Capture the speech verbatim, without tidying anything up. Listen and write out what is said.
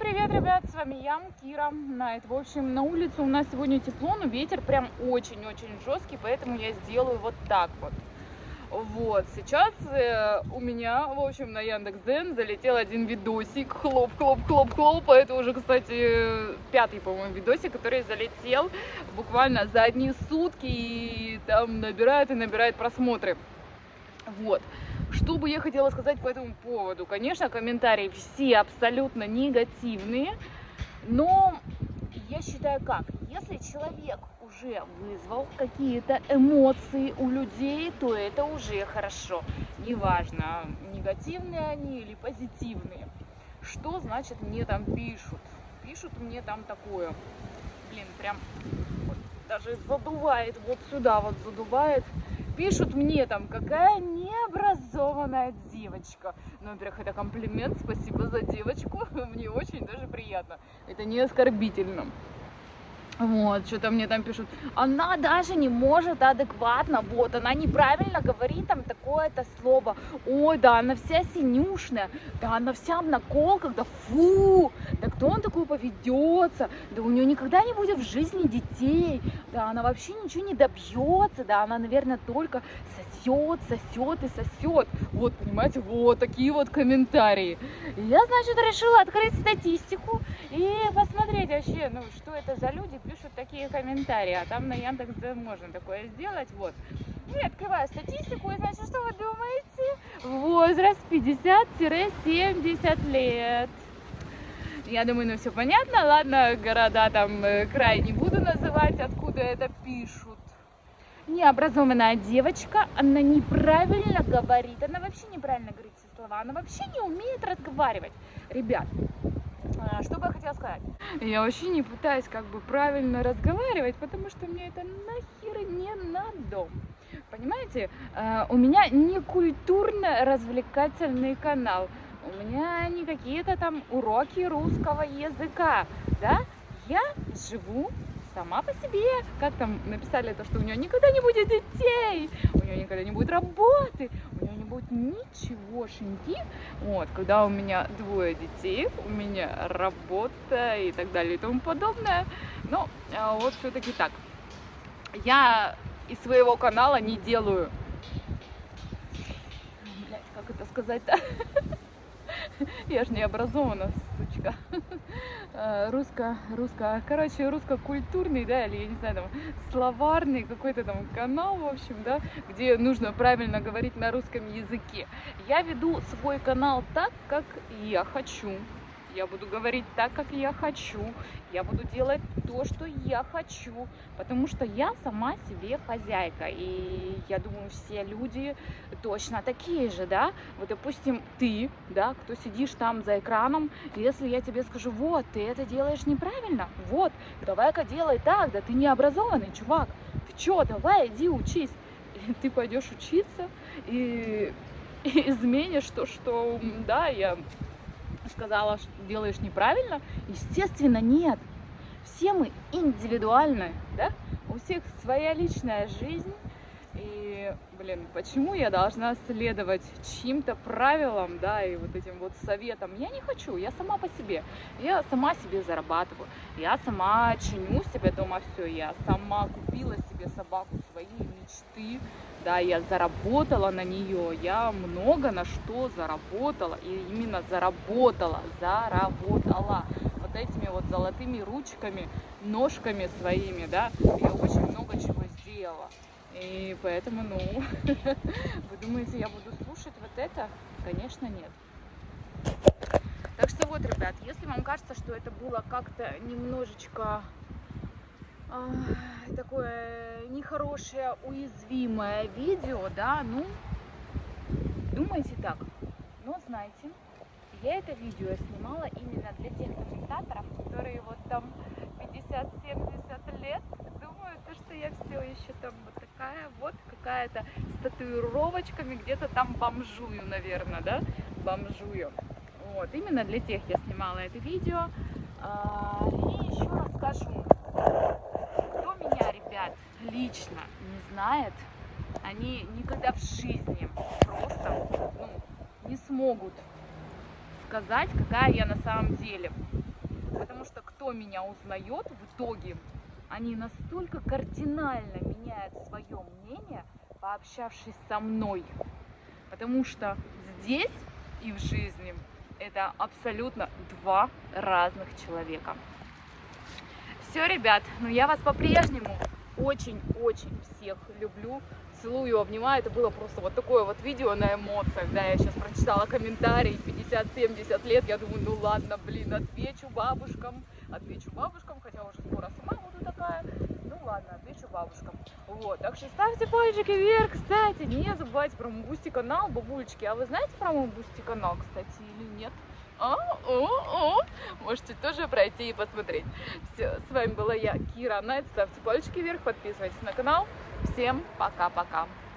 привет, ребят, с вами я, Кира Найт. В общем, на улице у нас сегодня тепло, но ветер прям очень-очень жесткий, поэтому я сделаю вот так вот. Вот, сейчас э, у меня, в общем, на Яндекс.Дзен залетел один видосик, хлоп-хлоп-хлоп-хлоп, это уже, кстати, пятый, по-моему, видосик, который залетел буквально за одни сутки и там набирает и набирает просмотры. Вот. Что бы я хотела сказать по этому поводу? Конечно, комментарии все абсолютно негативные, но я считаю как? Если человек уже вызвал какие-то эмоции у людей, то это уже хорошо. Неважно, негативные они или позитивные. Что значит мне там пишут? Пишут мне там такое. Блин, прям вот, даже задувает, вот сюда вот задувает. Пишут мне там, какая необразованная девочка. Ну, во-первых, это комплимент, спасибо за девочку, мне очень даже приятно. Это не оскорбительно. Вот, что-то мне там пишут, она даже не может адекватно, вот, она неправильно говорит там такое-то слово, ой, да, она вся синюшная, да, она вся в наколках, да фу, да кто он такой поведется, да у нее никогда не будет в жизни детей, да, она вообще ничего не добьется, да, она, наверное, только сосет, сосет и сосет, вот, понимаете, вот такие вот комментарии. И я, значит, решила открыть статистику и посмотреть вообще, ну, что это за люди пишут такие комментарии, а там на Яндекс.Дзен можно такое сделать, вот. Ну, я открываю статистику, и, значит, что вы думаете? Возраст пятьдесят-семьдесят лет. Я думаю, ну, все понятно, ладно, города там, край не буду называть, откуда это пишут. Необразованная девочка, она неправильно говорит, она вообще неправильно говорит все слова, она вообще не умеет разговаривать. Ребят, что бы я хотела сказать? Я вообще не пытаюсь как бы правильно разговаривать, потому что мне это нахер не надо. Понимаете, у меня не культурно-развлекательный канал, у меня не какие-то там уроки русского языка, да? Я живу сама по себе, как там написали, то, что у нее никогда не будет детей, у нее никогда не будет работы, у нее не будет ничегошеньки. Вот, когда у меня двое детей, у меня работа и так далее и тому подобное. Но вот все-таки так. Я из своего канала не делаю, блять, как это сказать-то? Я ж не образована, сучка. Русско, русско, короче, русско-культурный, да, или, я не знаю, там, словарный какой-то там канал, в общем, да, где нужно правильно говорить на русском языке. Я веду свой канал так, как я хочу. Я буду говорить так, как я хочу. Я буду делать то, что я хочу. Потому что я сама себе хозяйка. И я думаю, все люди точно такие же, да. Вот, допустим, ты, да, кто сидишь там за экраном, если я тебе скажу, вот, ты это делаешь неправильно, вот, давай-ка делай так, да ты не образованный, чувак. Ты чё, давай, иди учись. И ты пойдешь учиться и, и изменишь то, что, да, я... сказала, что делаешь неправильно? Естественно, нет. Все мы индивидуальны, да? У всех своя личная жизнь. И, блин, почему я должна следовать чьим-то правилам, да, и вот этим вот советам? Я не хочу, я сама по себе. Я сама себе зарабатываю. Я сама чиню себе дома все. Я сама купила себе собаку своей мечты. Да, я заработала на нее, я много на что заработала, и именно заработала, заработала вот этими вот золотыми ручками, ножками своими, да, я очень много чего сделала, и поэтому, ну, вы думаете, я буду слушать вот это? Конечно, нет. Так что вот, ребят, если вам кажется, что это было как-то немножечко... такое нехорошее, уязвимое видео, да, ну, думайте так, но знайте, я это видео снимала именно для тех комментаторов, которые вот там пятьдесят-семьдесят лет думают, что я все еще там вот такая вот, какая-то с татуировочками, где-то там бомжую, наверное, да, бомжую. Вот, именно для тех я снимала это видео. И еще раз скажу, ребят, лично не знает, они никогда в жизни просто, ну, не смогут сказать, какая я на самом деле. меня узнает, в итоге они настолько кардинально меняют свое мнение, пообщавшись со мной. Потому что здесь и в жизни это абсолютно два разных человека. Все, ребят, ну я вас по-прежнему очень-очень всех люблю, целую, обнимаю. Это было просто вот такое вот видео на эмоциях, да, я сейчас прочитала комментарии, пятьдесят-семьдесят лет, я думаю, ну ладно, блин, отвечу бабушкам, отвечу бабушкам, хотя уже скоро сама буду такая, ну ладно, отвечу бабушкам. Вот, так что ставьте пальчики вверх, кстати, не забывайте про мой Бусти канал, бабулечки, а вы знаете про мой Бусти канал, кстати, или нет? А, о, о. Можете тоже пройти и посмотреть. Все, с вами была я, Кира Найт. Ставьте пальчики вверх, подписывайтесь на канал. Всем пока-пока.